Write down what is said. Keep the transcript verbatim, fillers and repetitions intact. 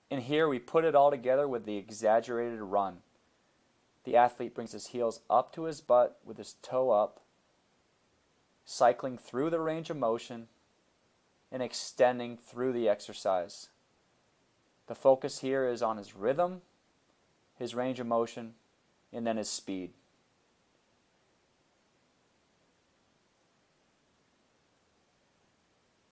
And here we put it all together with the exaggerated run. The athlete brings his heels up to his butt with his toe up, cycling through the range of motion and extending through the exercise. The focus here is on his rhythm, his range of motion, and then his speed.